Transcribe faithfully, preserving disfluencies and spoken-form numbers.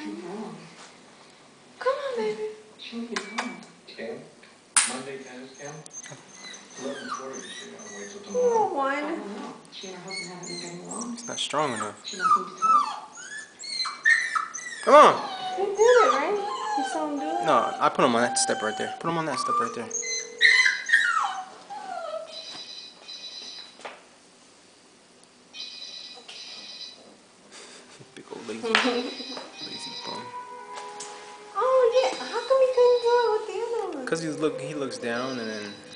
Come on, baby. Cam? Monday tennis cam? eleven forty, she got to wait till You tomorrow. want one? I don't know. She and her husband haven't been getting along. It's not strong enough. She must need to talk. Come on. You did it, right? You saw him do it? No, I put him on that step right there. Put him on that step right there. Big old lazy, lazy bum. Oh yeah. How come he couldn't do it with the other one? Cause he's look, he looks down and then